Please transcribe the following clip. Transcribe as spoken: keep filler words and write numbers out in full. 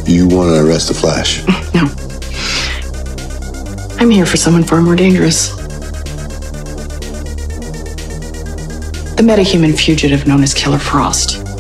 You want to arrest the Flash? No. I'm here for someone far more dangerous. The metahuman fugitive known as Killer Frost.